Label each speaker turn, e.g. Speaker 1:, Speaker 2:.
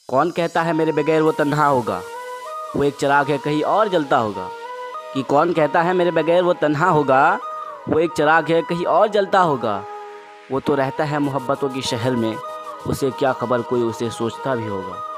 Speaker 1: कौन कहता है मेरे बगैर वो तन्हा होगा, वो एक चिराग है कहीं और जलता होगा। कि कौन कहता है मेरे बगैर वो तन्हा होगा, वो एक चिराग है कहीं और जलता होगा। वो तो रहता है मोहब्बतों के शहर में, उसे क्या खबर कोई उसे सोचता भी होगा।